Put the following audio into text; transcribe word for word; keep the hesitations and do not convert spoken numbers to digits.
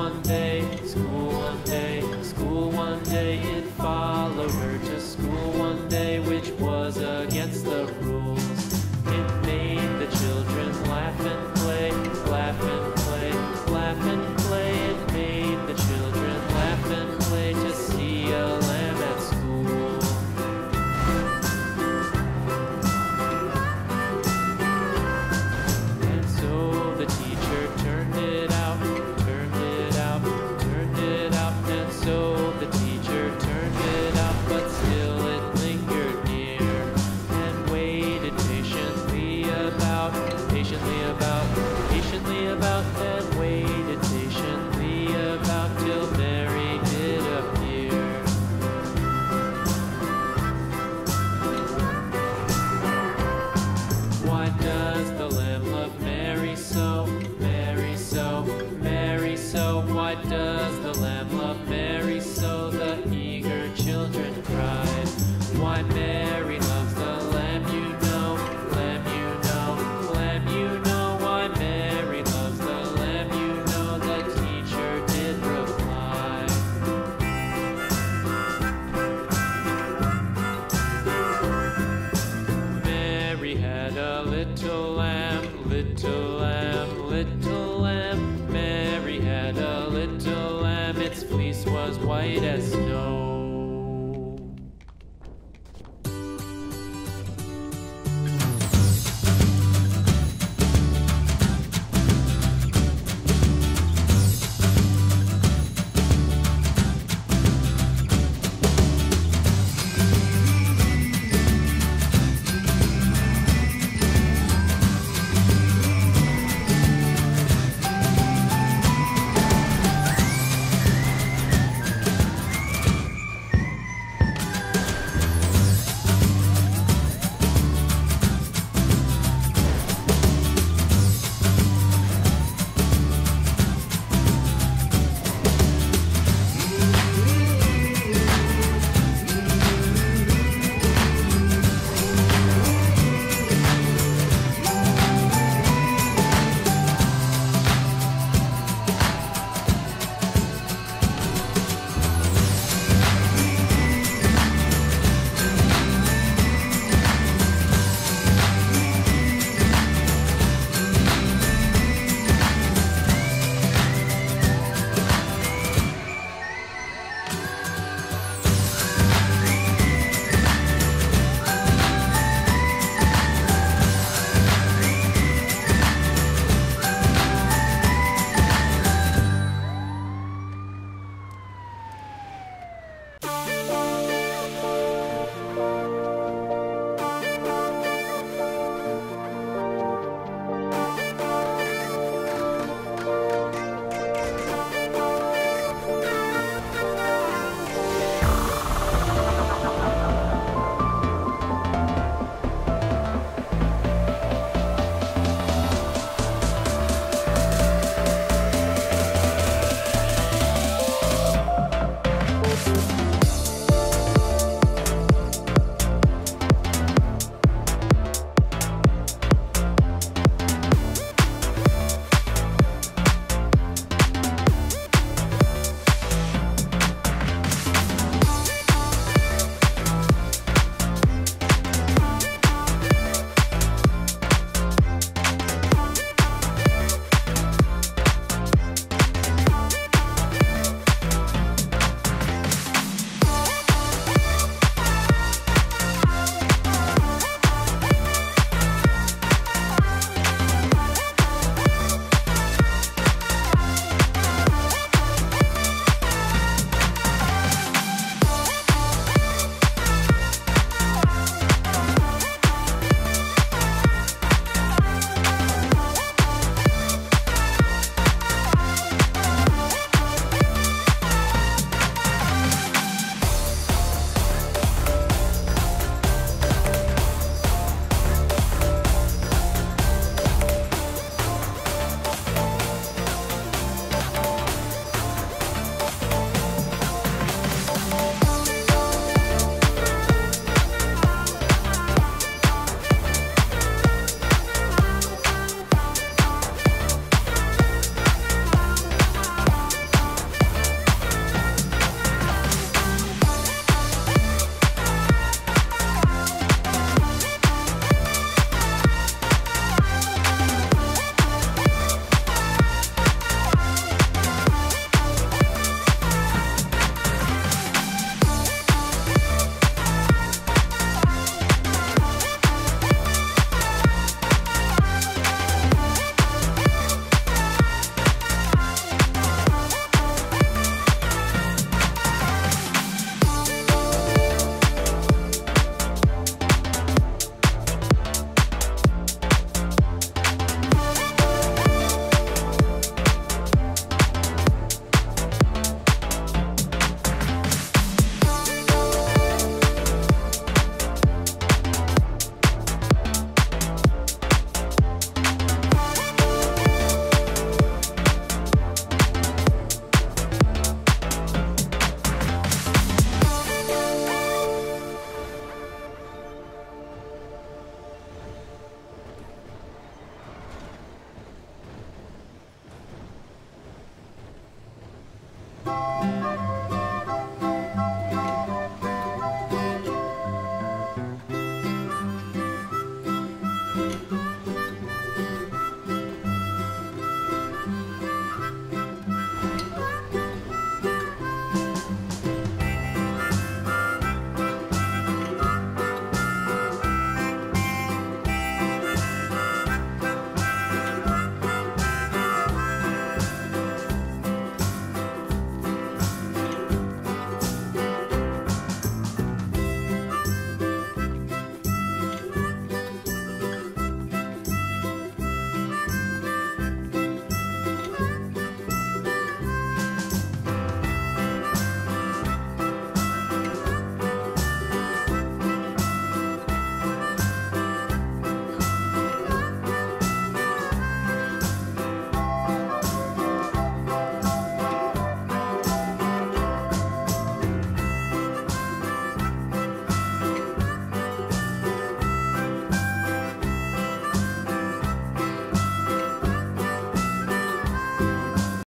one day, school one day, school one day. It followed her to school one day, which was against the rules. It made the children laugh and play, laugh and play, laugh and play. It made the children laugh and play to see a lamb at school. And so the teacher turned it out, turned it out, turned it out. And so the teacher turned it out, but still it lingered near and waited patiently about, patiently about, patiently about, and waited patiently about till Mary did appear. Why does the lamb love Mary so, Mary so, Mary so? Why does the lamb love Mary so? The eager children cried. Why Mary loves the lamb, you know, lamb, you know, lamb, you know. Why Mary loves the lamb, you know, the teacher did reply. Mary had a little lamb, little lamb, little lamb. Mary had a little lamb, its fleece was white as snow.